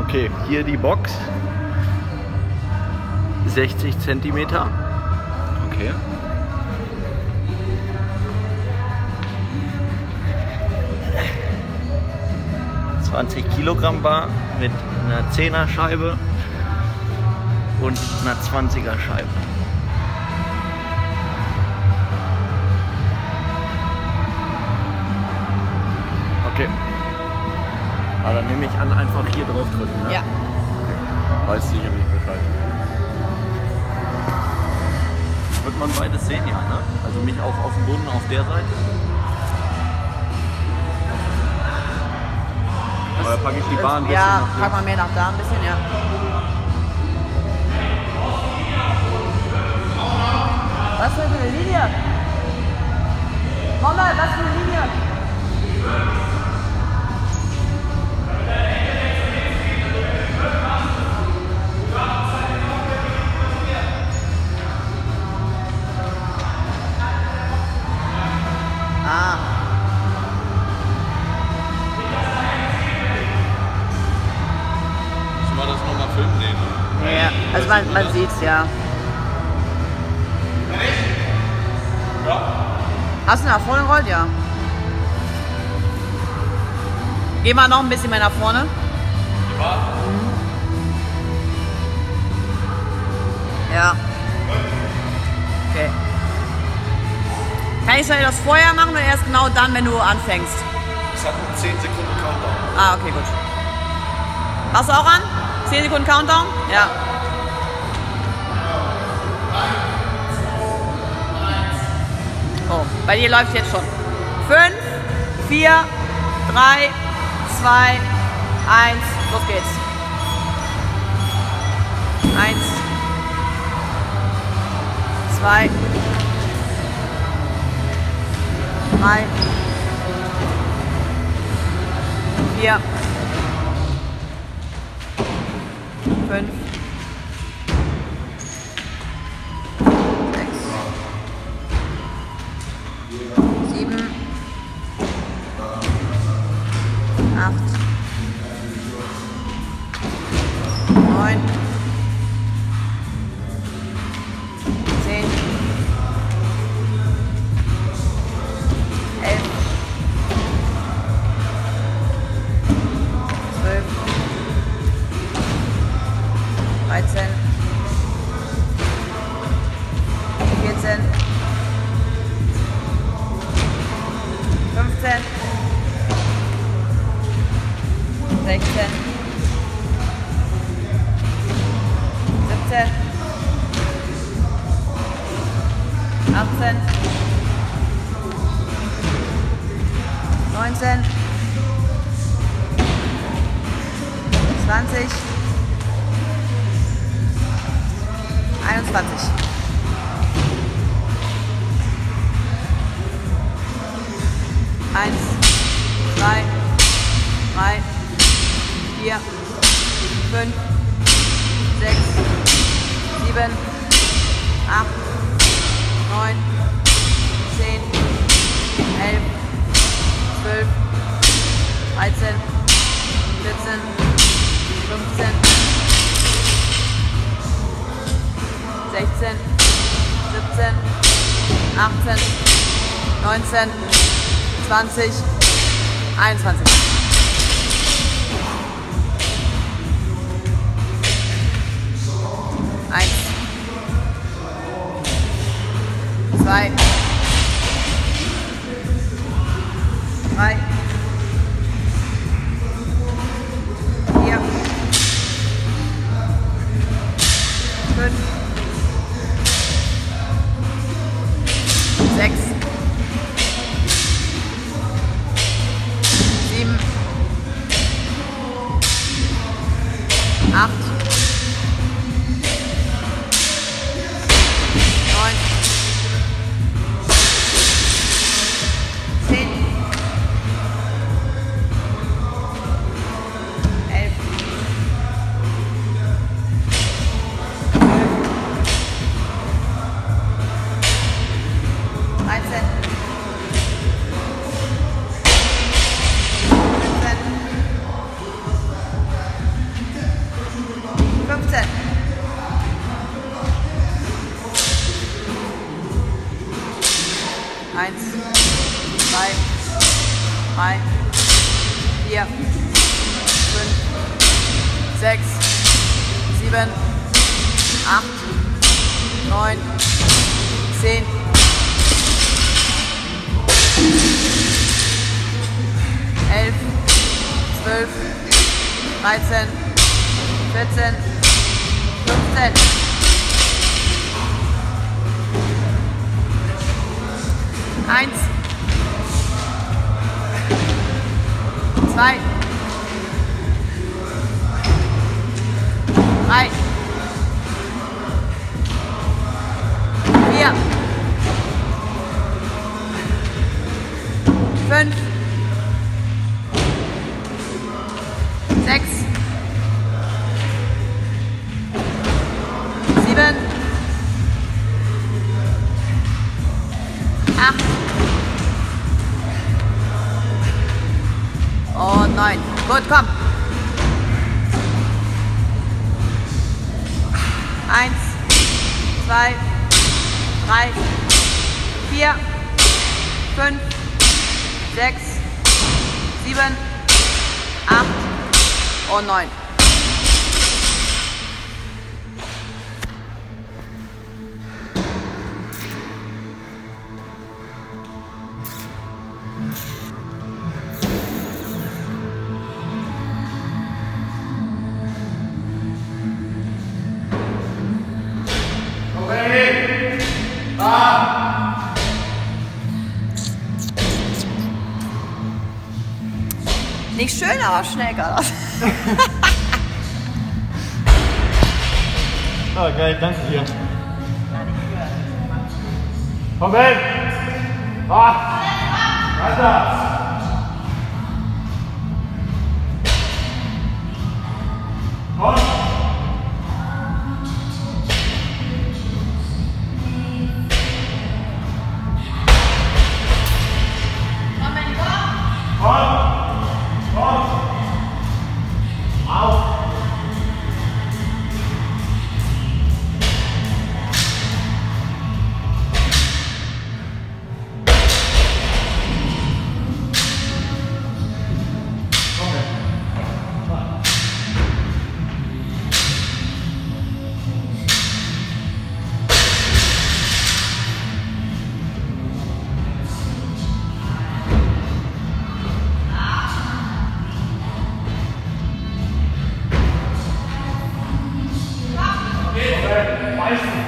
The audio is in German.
Okay, hier die Box. 60 Zentimeter. Okay. Kilogramm Bar mit einer 10er Scheibe und einer 20er Scheibe. Okay. Aber dann nehme ich an, einfach hier drauf drücken, ne? Ja. Weiß sicherlich Bescheid. Wird man beides sehen, ja, ne? Also mich auch auf dem Boden auf der Seite. Oder packe ich die Bahn ein bisschen Ja, nach pack mal mehr nach da ein bisschen, ja. Was für eine Linie? Mama, was für eine Linie? Ah. Müssen wir das nochmal filmen? Nee, ne? Ja, also man sieht es ja. Ja. Hast du nach vorne gerollt? Ja. Geh mal noch ein bisschen mehr nach vorne. Ja. Okay. Kann ich das vorher machen oder erst genau dann, wenn du anfängst? Ich sag noch 10 Sekunden Countdown. Ah, okay, gut. Machst du auch an? 10 Sekunden Countdown? Ja. Oh, bei dir läuft jetzt schon. 5, 4, 3, 2, 1, los geht's. 1, 2, 3, 4, 5, 6, 7, 8, 9, 10, 11, 12, 13, 14, 15, 16, 17, 18, 19, 20, 21. Eins, zwei, drei, vier, fünf, sechs, sieben, acht, neun, 10, 11, 12, 13, 14, 15, 16, 17, 18, 19, 20, 21. Eins, zwei, drei, vier, fünf, sechs, 7, 6, 7, 8, 9, 10. 11, 12, 13, 14, 15. 1, 2, 3, 4, 5, 6, 7, 8 und 9. Gut, komm. 1, 2, 3, 4, 5, 6, 7, 8 und 9. Nicht schön, aber schnell gerade. Ah, geil, danke dir. Komm hin! Ah! Weiter! Komm! Meistens.